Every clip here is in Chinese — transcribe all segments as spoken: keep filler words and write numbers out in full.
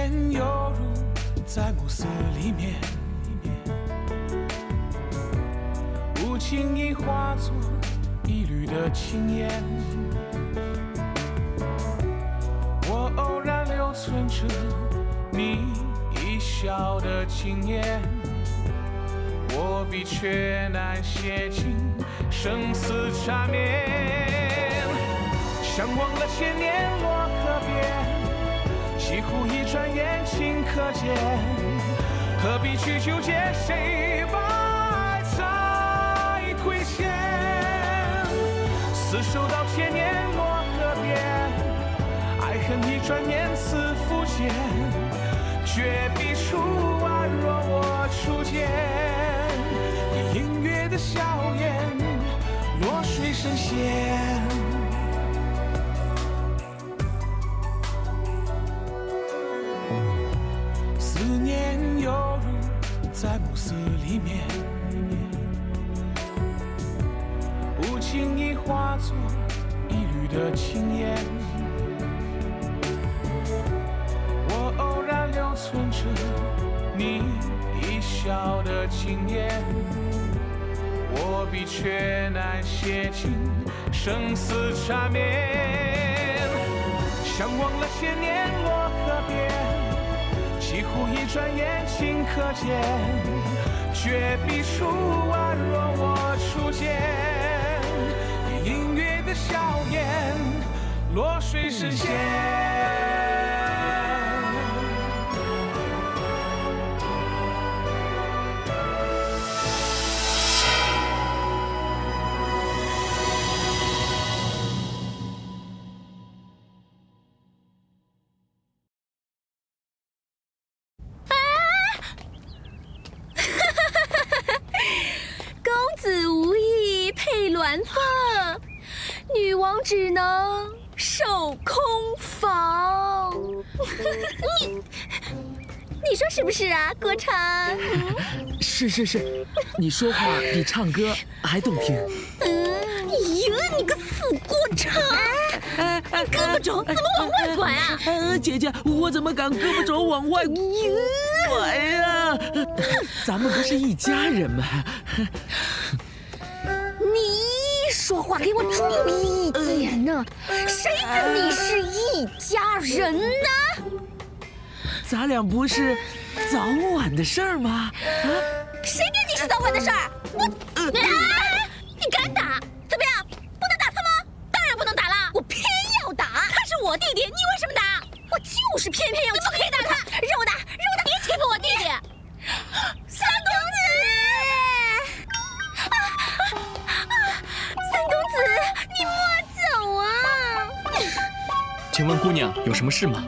年犹如在暮色里面，不经意化作一缕的青烟。我偶然留存着你一笑的惊艳，我笔却难写进生死缠绵。向往了千年洛河边，几乎一转眼顷刻间，何必去纠结谁把爱再推荐？厮守到千年洛河边，爱恨一转眼似浮现，绝笔触宛若我初见。你隐约的笑颜，落水神仙。思念犹如在暮色里面，不经意化作一缕的青烟。我偶然留存着你一笑的惊艳，我笔却难写进生死缠绵。向往了千年洛河边，几乎一转眼顷刻间，绝笔触宛若我初见。你隐约的笑颜，落水神仙。 凤，女王只能守空房。你，你说是不是啊，郭成？ 是是是，你说话比唱歌还动听。 嗯，哟，你个死郭成！哎哎，胳膊肘怎么往外拐啊？ 呃，姐姐，我怎么敢胳膊肘往外拐呀？咱们不是一家人吗？ 你说话给我注意一点呢！谁跟你是一家人呢？ 咱俩不是早晚的事儿吗？啊？ 谁跟你是早晚的事儿？我，呃、啊！你敢打？怎么样？不能打他吗？当然不能打了！我偏要打！他是我弟弟，你为什么打？我就是偏偏要，你不可以打他！让我打，让我打！别欺负我弟弟！三公子！啊啊！三公子，你莫走啊！ 请问姑娘有什么事吗？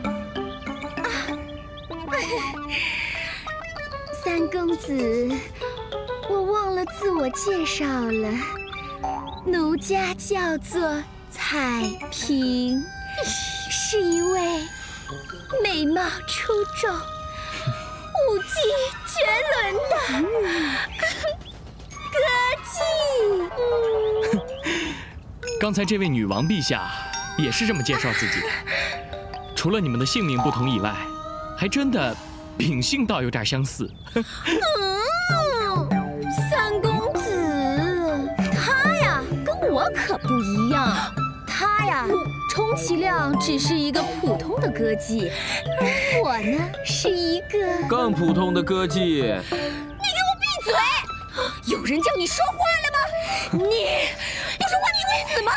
三公子，我忘了自我介绍了，奴家叫做彩萍，是一位美貌出众、武技绝伦的歌妓。 刚才这位女王陛下也是这么介绍自己的，除了你们的姓名不同以外，还真的品性倒有点相似。 嗯，三公子，他呀跟我可不一样，他呀充其量只是一个普通的歌妓，而我呢是一个更普通的歌妓。你给我闭嘴！有人叫你说话了吗？你不说话你会死吗？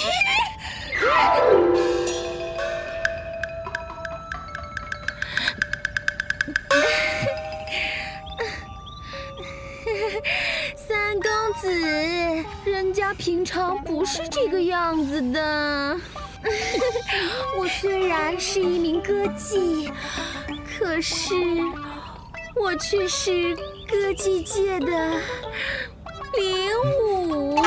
你。三公子，人家平常不是这个样子的。我虽然是一名歌妓，可是我却是歌妓界的领舞。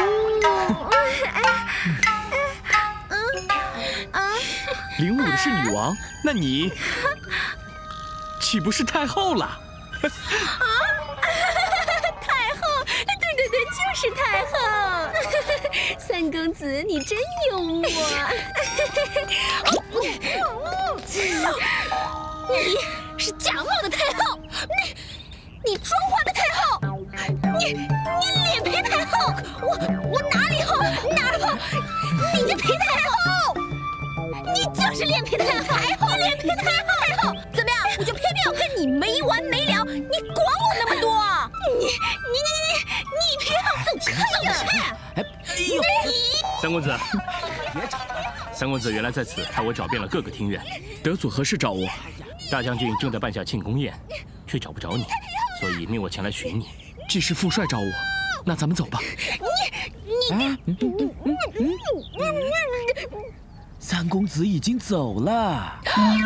领舞的是女王，那你岂不是太后了？ 啊！太后，对对对，就是太后。三公子，你真幽默。你就是脸皮太厚，你脸皮太厚，怎么样？我就偏偏要跟你没完没了，你管我那么多？你你你你你偏要走开呀！ 哎呦， 三公子，别吵了。三公子原来在此派我找遍了各个庭院， 德祖何事找我？ 大将军正在办下庆功宴，却找不着你，所以命我前来寻你。 既是父帅找我，那咱们走吧。 你你。 三公子已经走了。啊！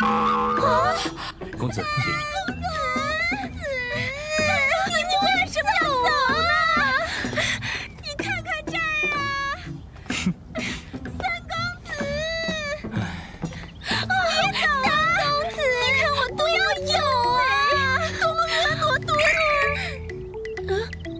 公子，请。 你为什么要走呢？你看看这儿啊，三公子！别走啊，公子！你看我多要有啊，多么婀娜多姿！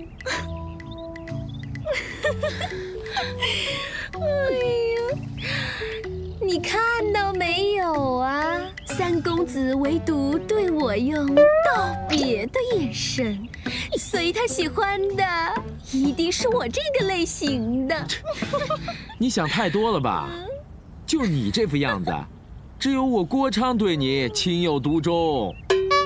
哎呀！你看到没有啊？三公子唯独对我用道别的眼神，所以他喜欢的一定是我这个类型的。 你想太多了吧？就你这副样子，只有我郭昌对你情有独钟。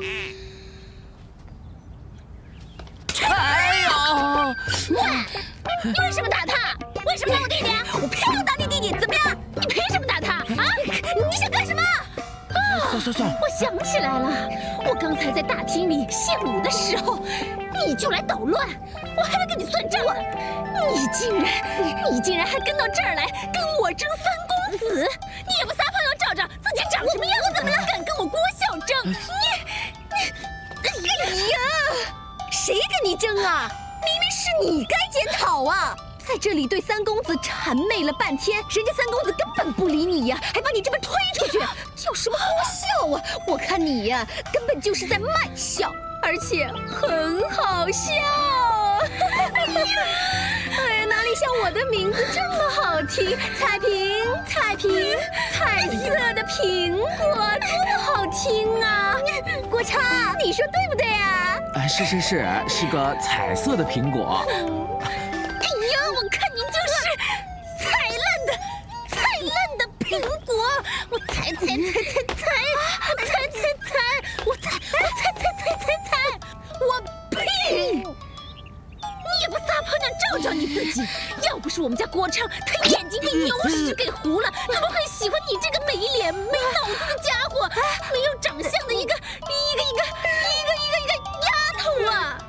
哎呦！你为什么打他？为什么打我弟弟？我偏要打你弟弟，怎么样？你凭什么打他啊？你想干什么？ 算算算！ 我想起来了，我刚才在大厅里献舞的时候，你就来捣乱，我还没跟你算账呢。你竟然，你竟然还跟到这儿来跟我争三公子，你也不撒泡尿照照自己长什么样子？怎么样敢跟我郭笑争？你，你，哎呀，谁跟你争啊？明明是你该检讨啊！在这里对三公子谄媚了半天，人家三公子根本不理你呀，还把你这边推出去，叫什么郭笑啊？我看你呀，根本就是在卖笑，而且很好笑。哎呀，哎呀，哪里像我的名字这么好听？彩萍，彩萍，彩色的苹果，多么好听啊！郭昌，你说对不对啊？ 哎，是是是，是个彩色的苹果。 哎呀，我看您就是踩烂的、踩烂的苹果！我踩踩踩踩踩，我踩踩踩，我踩我踩踩踩踩踩，我呸！你也不撒泡尿照照你自己，要不是我们家郭昌他眼睛被牛屎给糊了，怎么会喜欢你这个没脸没脑子的家伙，没有长相的一个一个一个一个一个一个丫头啊！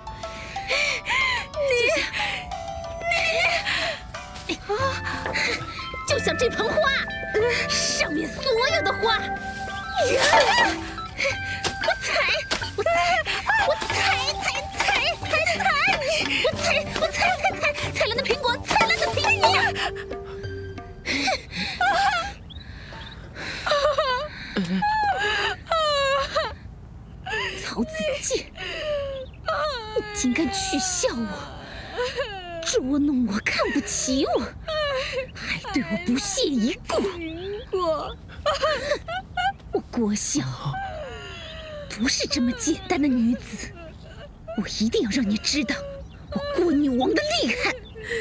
你。啊，就像这盆花，上面所有的花，我踩，我踩，我踩踩踩踩踩，我踩，我踩踩踩，踩烂的苹果，踩烂的苹果。曹子建，你竟敢取笑我！捉弄我，看不起我，还对我不屑一顾。我，我郭笑不是这么简单的女子，我一定要让你知道我郭女王的厉害。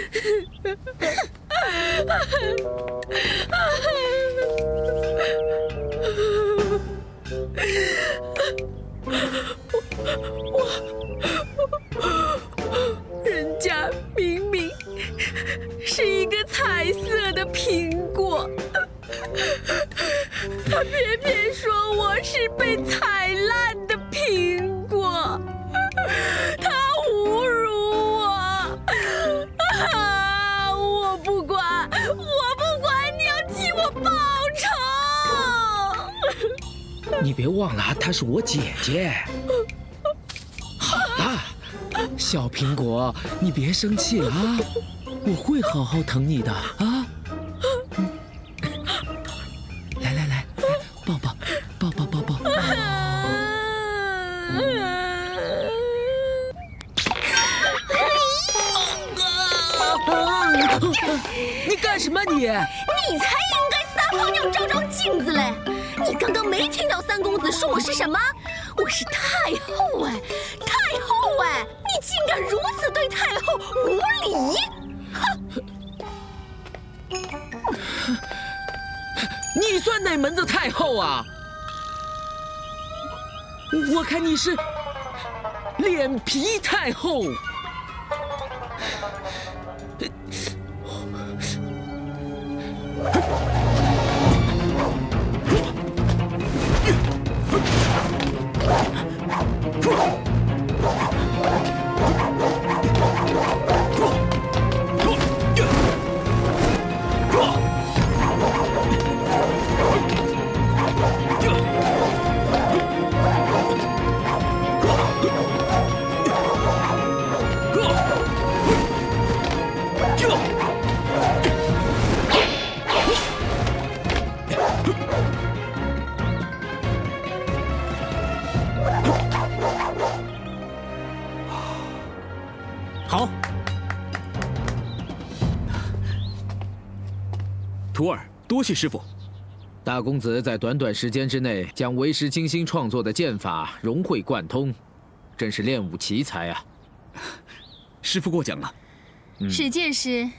人家明明是一个彩色的苹果，他偏偏说我是被踩烂的苹果，他侮辱我啊！我不管，我不管，你要替我报仇！ 你别忘了，她是我姐姐。好了，小苹果，你别生气了啊，我会好好疼你的啊。嗯、来来来，抱抱，抱抱抱抱。你干什么你？ 你才应该撒泡尿照照镜子嘞！你刚刚没听到三公子说我是什么？我是太后哎，太后哎！你竟敢如此对太后无礼！哼！ 你你算哪门子太后啊？我看你是脸皮太厚。 好，徒儿，多谢师傅。 大公子在短短时间之内将为师精心创作的剑法融会贯通，真是练武奇才啊！ 师傅过奖了。 嗯、史剑师，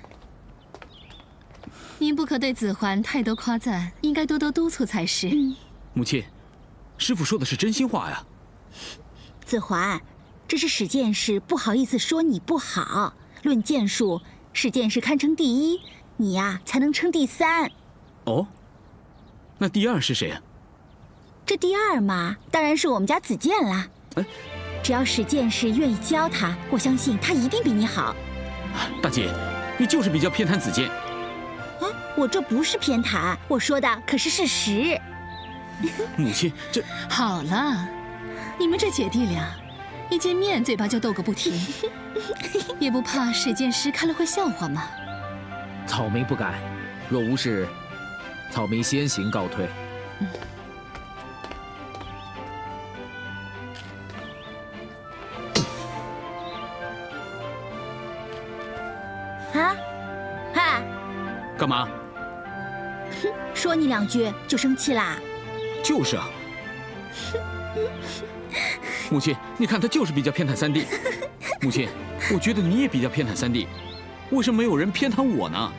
您不可对子桓太多夸赞，应该多多督促才是。嗯、 母亲，师傅说的是真心话呀。 子桓，这是史剑师不好意思说你不好。论剑术，史剑师堪称第一，你呀才能称第三。 哦。那第二是谁啊？ 这第二嘛，当然是我们家子健啦。哎，只要史剑师愿意教他，我相信他一定比你好。 大姐，你就是比较偏袒子健。 啊，我这不是偏袒，我说的可是事实。 母亲，这好了，你们这姐弟俩，一见面嘴巴就斗个不停，也不怕史剑师看了会笑话吗？ 草民不敢，若无事。草民先行告退。嗯、 啊，嗨， 干嘛？ 哼，说你两句就生气啦？ 就是啊。母亲，你看他就是比较偏袒三弟。母亲，我觉得你也比较偏袒三弟，为什么没有人偏袒我呢？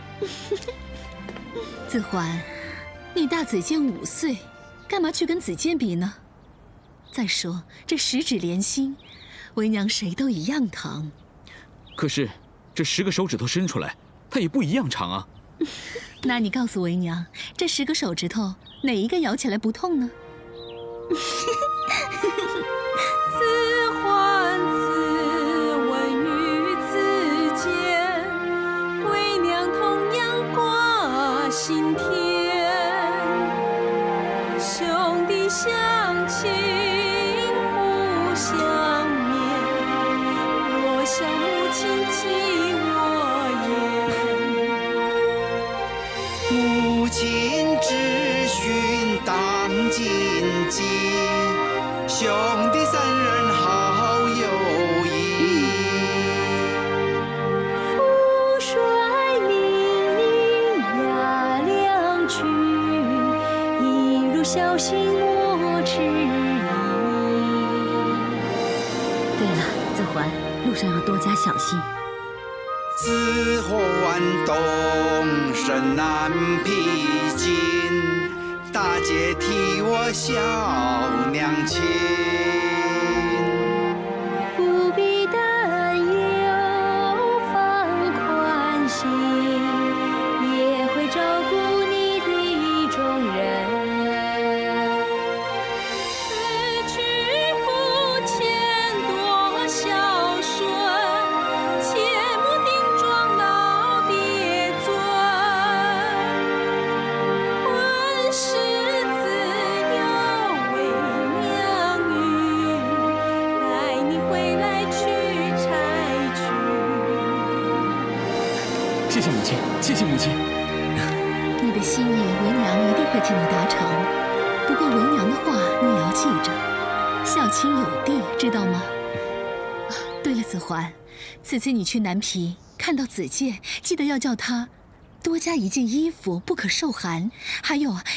子桓，你大子健五岁，干嘛去跟子健比呢？再说这十指连心，为娘谁都一样疼。 可是这十个手指头伸出来，它也不一样长啊。 那你告诉为娘，这十个手指头哪一个咬起来不痛呢？ 子桓自问于子健，为娘同样挂心田，兄弟相亲互相勉，若想母亲记我言， 母亲之训当谨记，兄弟三人好友谊。 父帅命令压两军，一如小心我之意。 对了，子桓，路上要多加小心。 子桓动身难披荆，大姐替我小娘亲。 不必担忧，放宽心，也会照顾你的众人。此去父前多孝顺，切莫顶撞老爹尊。婚事自有为娘语，待你回来去拆去。 谢谢母亲，谢谢母亲。 你的心意，为娘一定会替你达成。不过为娘的话，你也要记着，孝亲有弟，知道吗？啊，对了，子桓，此次你去南皮看到子健，记得要叫他多加一件衣服，不可受寒。还有啊。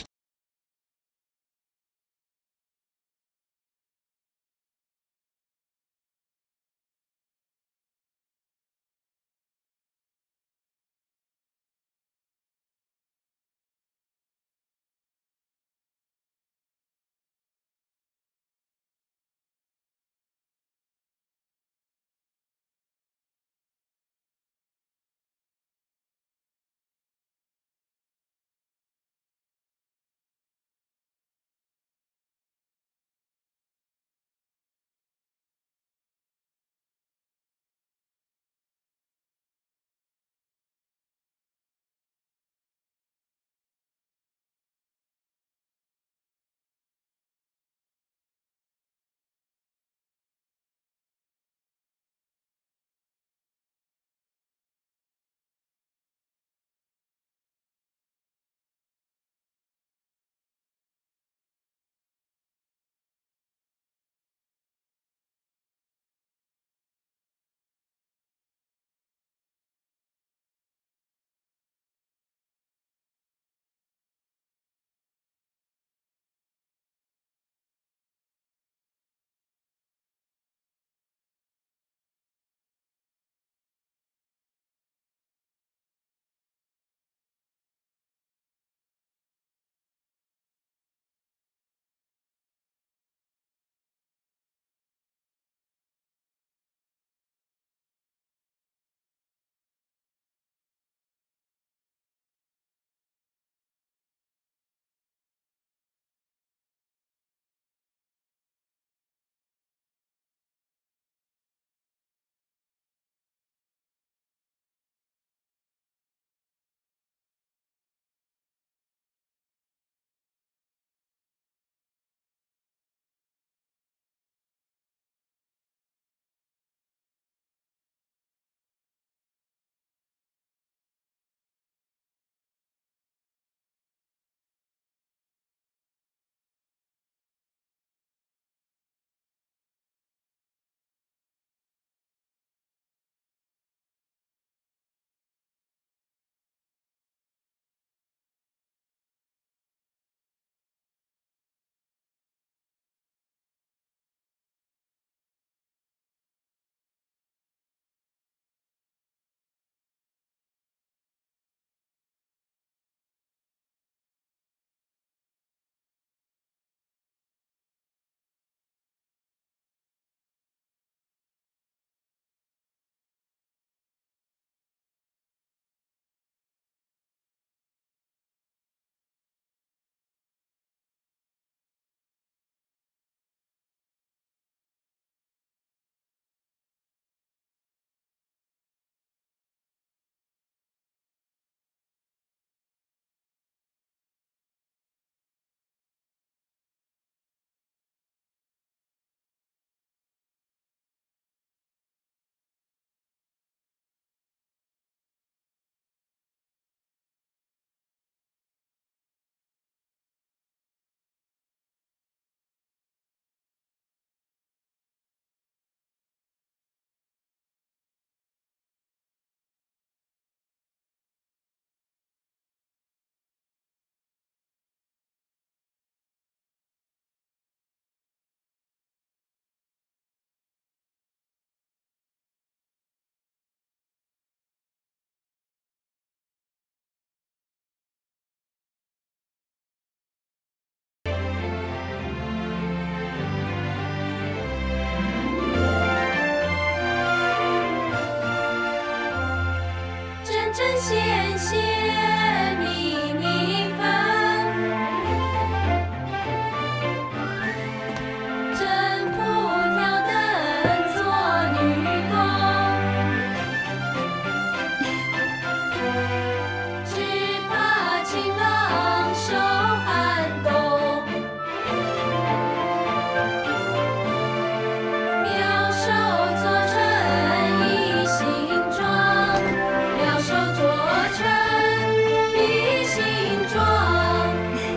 针线线密密缝，针铺挑灯做女工，只怕情郎受寒冬。妙手做成一形状，妙手做成一形状。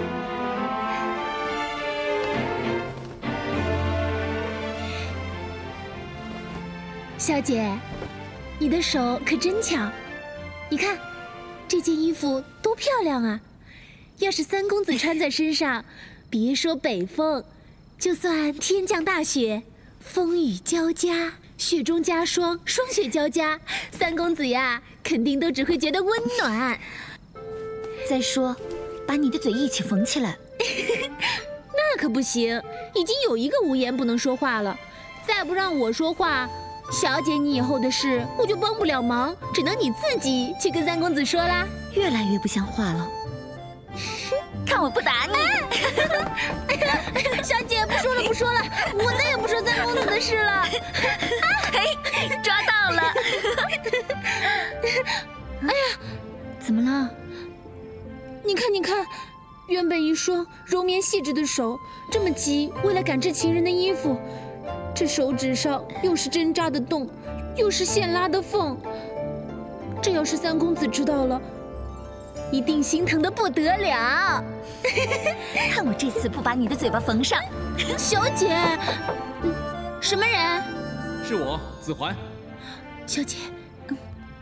小姐，你的手可真巧，你看这件衣服多漂亮啊！要是三公子穿在身上，别说北风，就算天降大雪，风雨交加，雪中加霜，霜雪交加，三公子呀，肯定都只会觉得温暖。 再说，把你的嘴一起缝起来。 那可不行，已经有一个无言不能说话了，再不让我说话，小姐你以后的事我就帮不了忙，只能你自己去跟三公子说啦。 越来越不像话了。看我不打你！ 小姐，不说了不说了，我再也不说三公子的事了。 嘿，抓到了！ 哎呀， 怎么了？ 你看你看，原本一双柔绵细致的手，这么急为了赶制情人的衣服，这手指上又是针扎的洞，又是线拉的缝。这要是三公子知道了，一定心疼得不得了。 看我这次不把你的嘴巴缝上！ 小姐，嗯，什么人？ 是我，子桓。 小姐，嗯，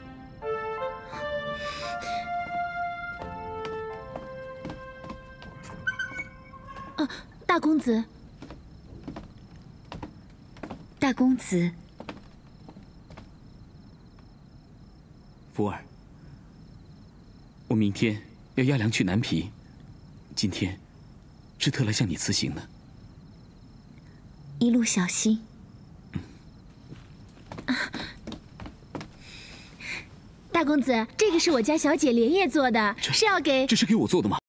啊，大公子， 大公子， 福儿，我明天要押粮去南皮，今天是特来向你辞行的。 一路小心。 大公子，这个是我家小姐连夜做的，是要给…… 这是给我做的吗？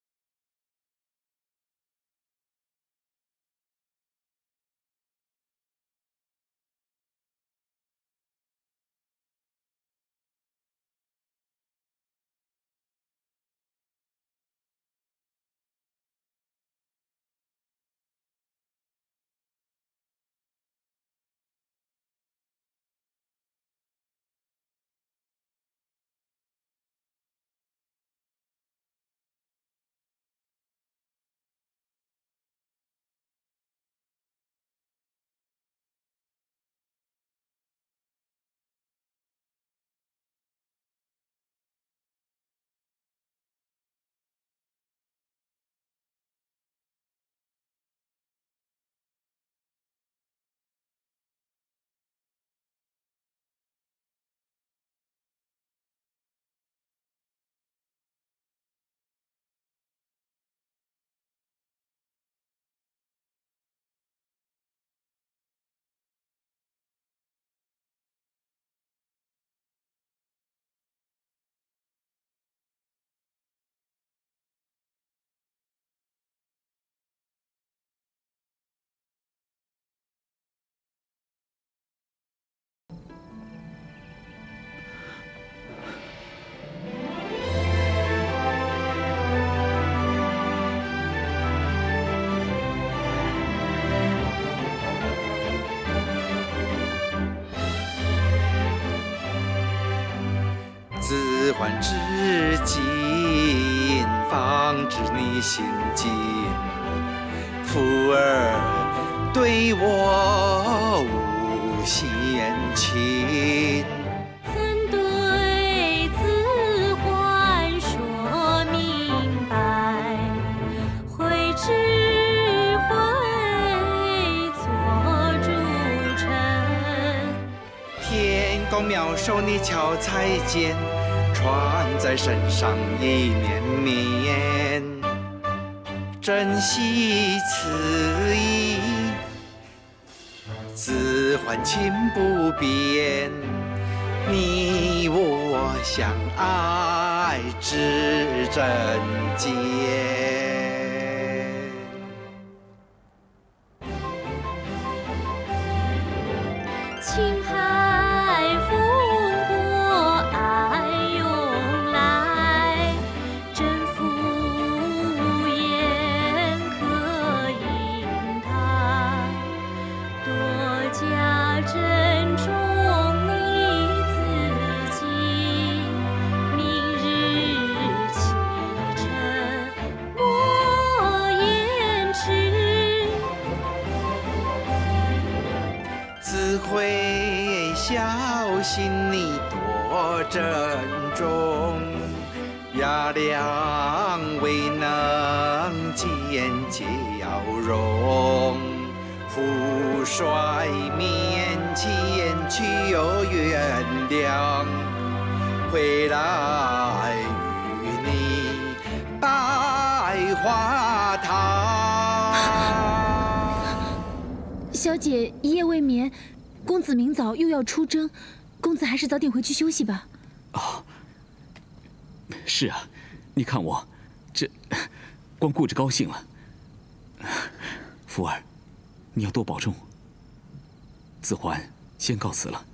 子桓至今，方知你心境。福儿对我无限情， 曾对子桓说明白，会智慧做主臣。 天公妙手你巧裁剪，穿在身上一绵绵，珍惜此意，子桓情不变， 你我相爱至真间。 青海风过爱涌来，征服宴客饮他，多加珍重你自己，明日启程莫言迟。 只会小心你多珍重，雅良未能见娇容，父帅面前去有原谅，回来与你百花堂。 小姐一夜未眠，公子明早又要出征，公子还是早点回去休息吧。 哦，是啊，你看我，这光顾着高兴了。福儿，你要多保重。子桓先告辞了。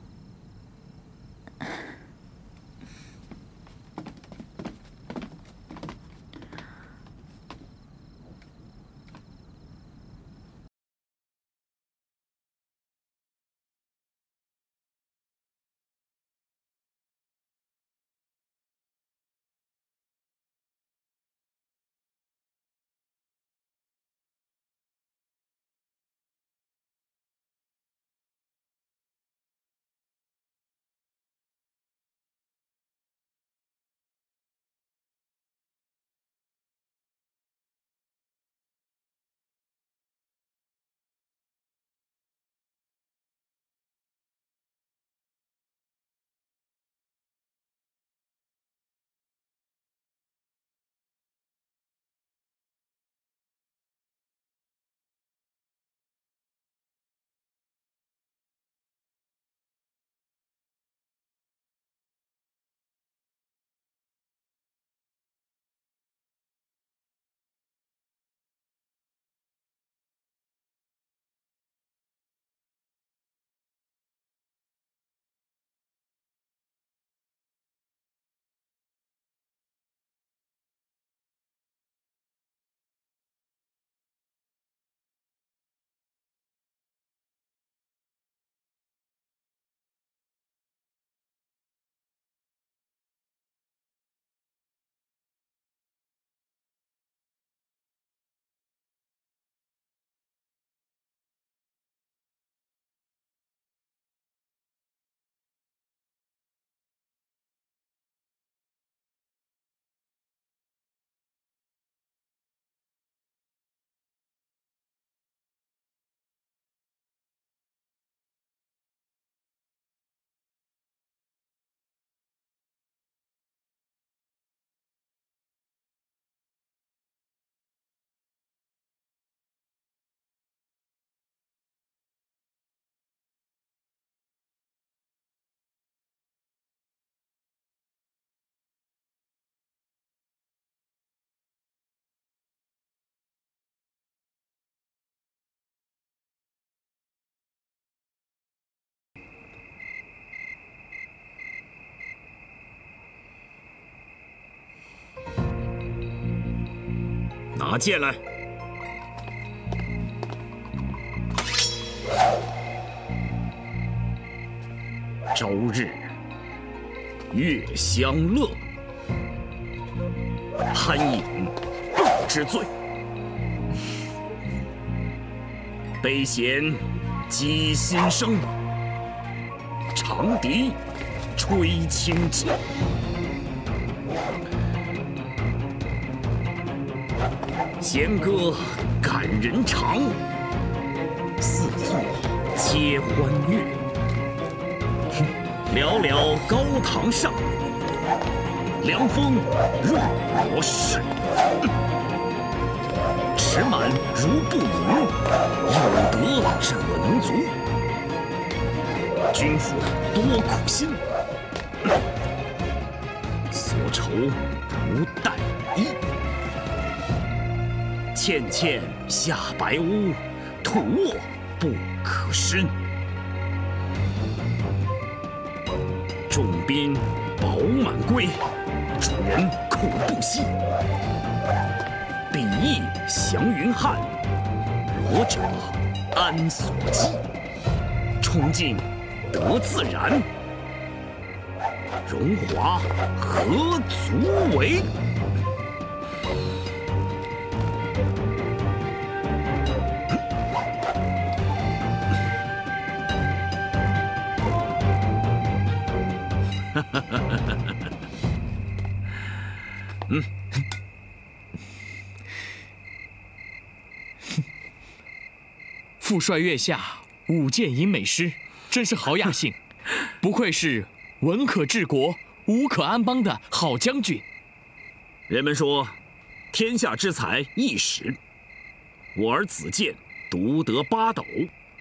拿剑来！周日月相乐，潘颖不知罪。悲弦击心声，长笛吹清气。弦歌感人肠，四座皆欢悦。寥寥高堂上，凉风入我室。持满如不盈，有德者能足。君子多苦心， 所愁不但一，倩倩下白屋，土卧不可失。众宾饱满归，主人苦不息。比翼祥云汉，罗者安所栖。冲劲得自然，荣华何足为？嗯， 父帅月下舞剑吟美诗，真是豪雅兴，不愧是文可治国、武可安邦的好将军。 人们说，天下之才一时，我儿子建独得八斗。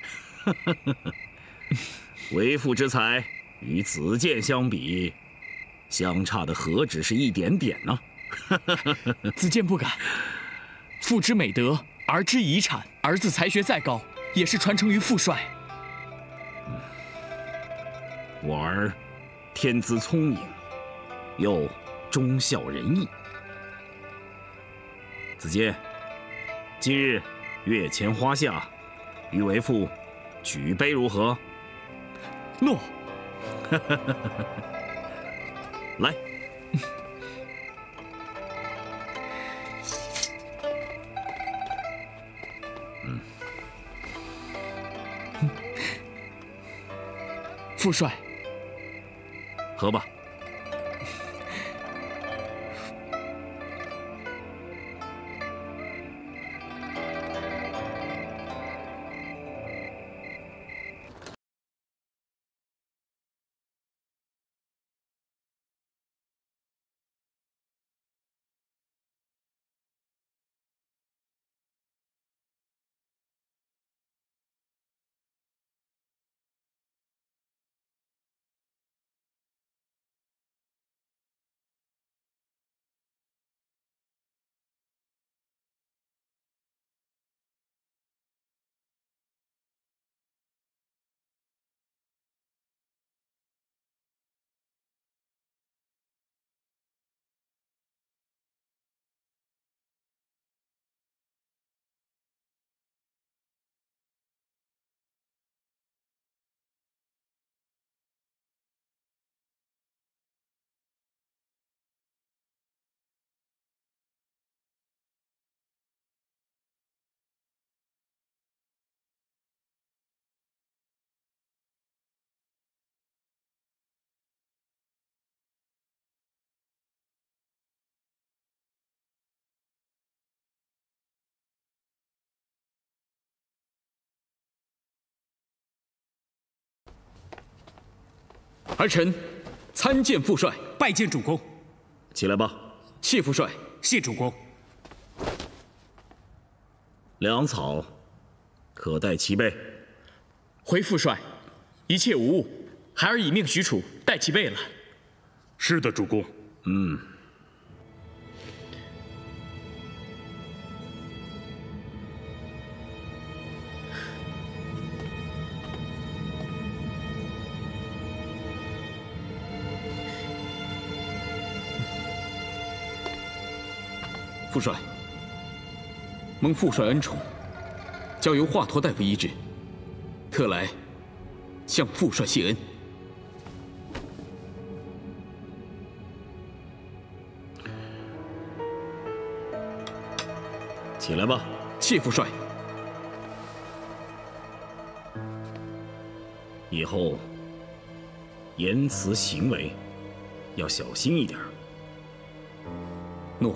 为父之才与子建相比，相差的何止是一点点呢？ 子建不敢，父之美德，儿之遗产。儿子才学再高，也是传承于父帅。 我儿天资聪颖，又忠孝仁义。子建，今日月前花下，与为父举杯如何？ 诺。 来。嗯。 父帅， 喝吧。 儿臣参见父帅， 拜见主公。 起来吧。 谢父帅。 谢主公。 粮草可带齐备。 回父帅，一切无误。孩儿以命许褚，带齐备了。 是的，主公。 嗯。 父帅，蒙父帅恩宠，交由华佗大夫医治，特来向父帅谢恩。 起来吧。 谢父帅。 以后言辞行为要小心一点。 诺。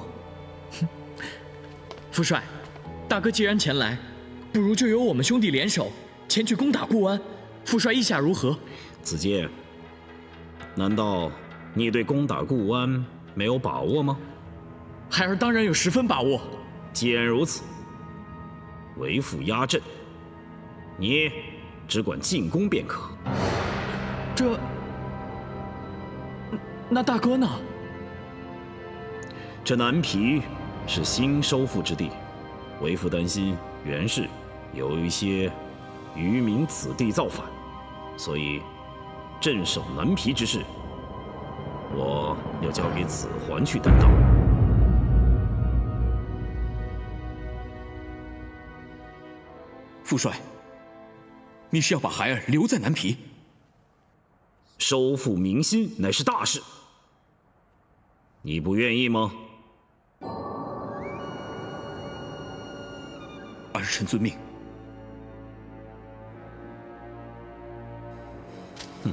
父帅，大哥既然前来，不如就由我们兄弟联手前去攻打固安。父帅意下如何？ 子建，难道你对攻打固安没有把握吗？ 孩儿当然有十分把握。 既然如此，为父压阵，你只管进攻便可。 这那大哥呢？ 这南皮是新收复之地，为父担心袁氏有一些渔民子弟造反，所以镇守南皮之事，我要交给子桓去担当。 父帅，你是要把孩儿留在南皮？ 收复民心乃是大事，你不愿意吗？ 儿臣遵命。 哼。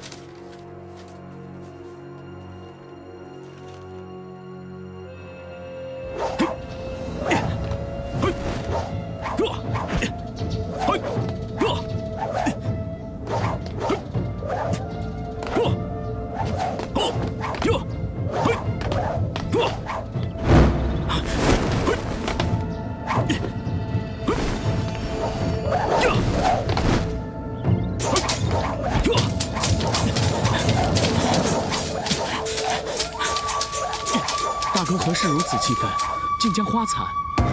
大哥何事如此气愤，竟将花残？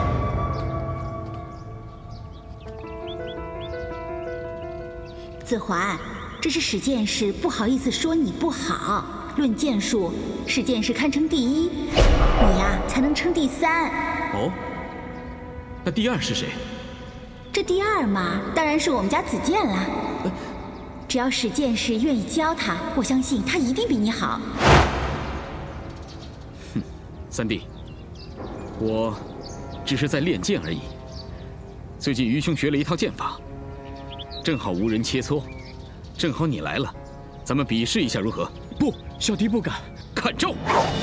子桓，这是史剑士不好意思说你不好。论剑术，史剑士堪称第一，你呀才能称第三。 哦，那第二是谁？ 这第二嘛，当然是我们家子健啦。只要史剑士愿意教他，我相信他一定比你好。 哼，三弟，我只是在练剑而已。最近于兄学了一套剑法，正好无人切磋，正好你来了，咱们比试一下如何？ 不，小弟不敢。 看招！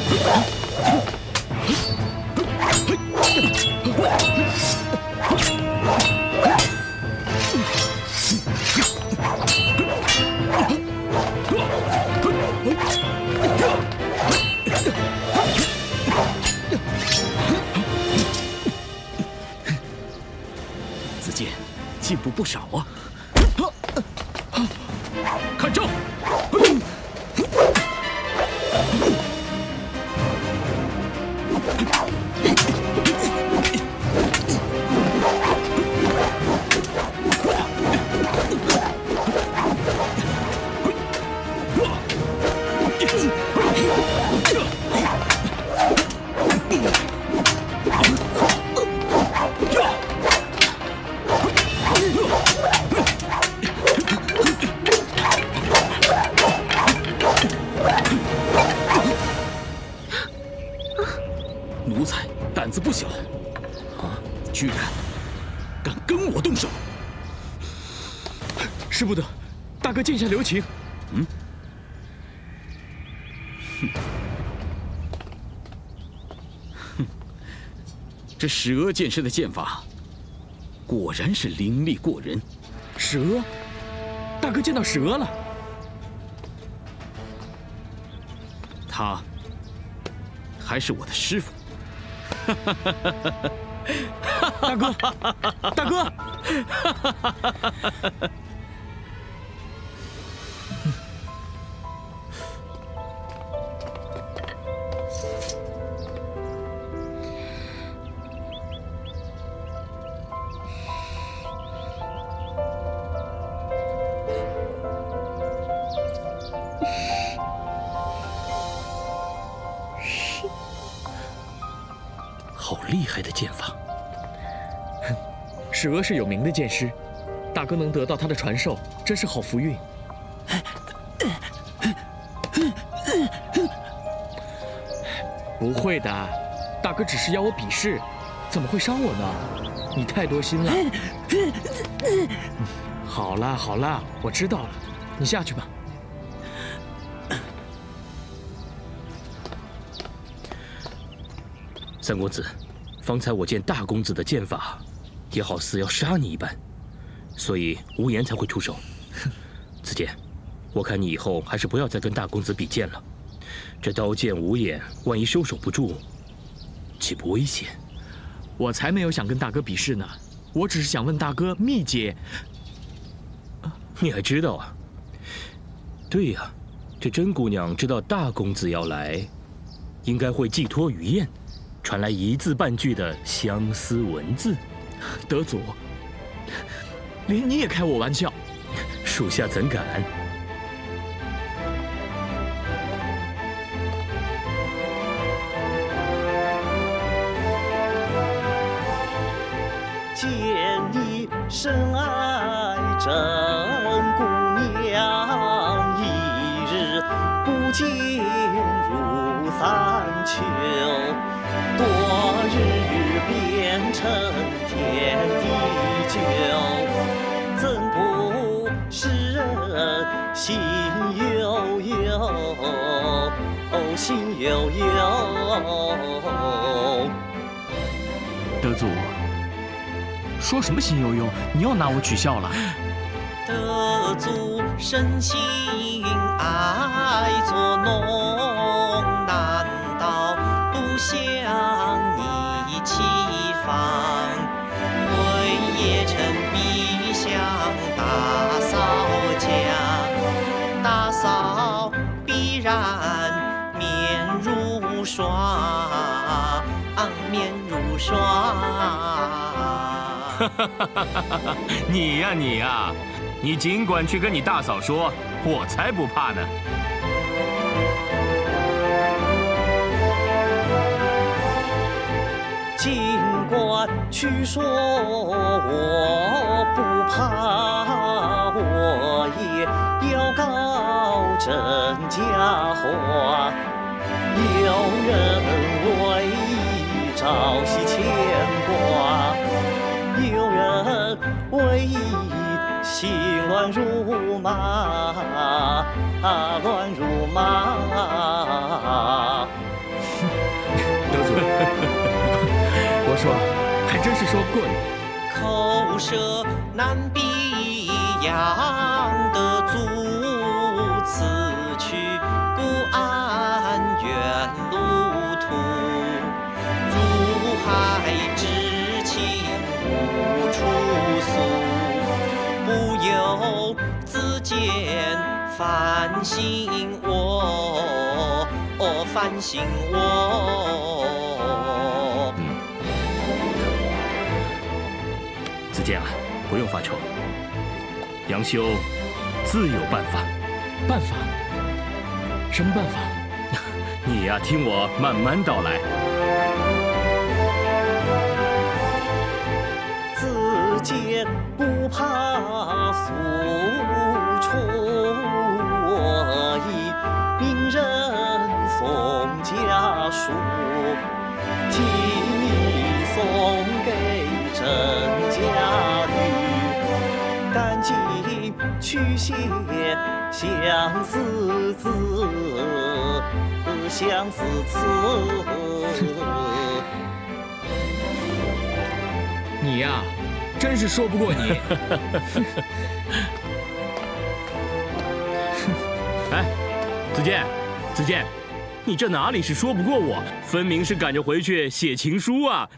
子健进步不少啊！看招！奴才胆子不小，啊！居然敢跟我动手！ 使不得，大哥剑下留情。 嗯。哼。哼。这史阿剑师的剑法，果然是灵力过人。 史阿，大哥见到史阿了。 他还是我的师傅。 大哥，大哥！ 好厉害的剑法！ 史阿是有名的剑师，大哥能得到他的传授，真是好福运。不会的，大哥只是邀我比试，怎么会伤我呢？你太多心了。好了好了，我知道了，你下去吧。 三公子，方才我见大公子的剑法，也好似要杀你一般，所以无言才会出手。子健，我看你以后还是不要再跟大公子比剑了。这刀剑无眼，万一收手不住，岂不危险？ 我才没有想跟大哥比试呢，我只是想问大哥秘诀。 你还知道啊？对呀， 这甄姑娘知道大公子要来，应该会寄托于雁，传来一字半句的相思文字。 德祖，连你也开我玩笑， 属下怎敢？ 见你深爱甄姑娘，一日不见如三秋。多日变成天地久，怎不使人心悠悠？哦，心悠悠。 德祖。说什么心悠悠？你又拿我取笑了。 德祖深情爱作弄，难道不想你齐芳？回夜城必向大嫂家，大嫂必然面如霜，面如霜。 你呀你呀，你尽管去跟你大嫂说，我才不怕呢。 尽管去说，我不怕，我也要告甄家话。有人为朝夕牵挂，有人为心乱如麻，乱如麻。 德祖，我说，还真是说不过你。 口舌难逼样的足，此去不安远路途。入海之情无处诉，不由自见反省我，哦，反省我。 子建啊，不用发愁，杨修自有办法。 办法？什么办法？ 你呀，听我慢慢道来。 子建不怕诉出，我已命人送家书，替你送给甄家女，赶紧去写相思字，相思词。 你呀，真是说不过你。 哎，子建，子建，你这哪里是说不过我，分明是赶着回去写情书啊！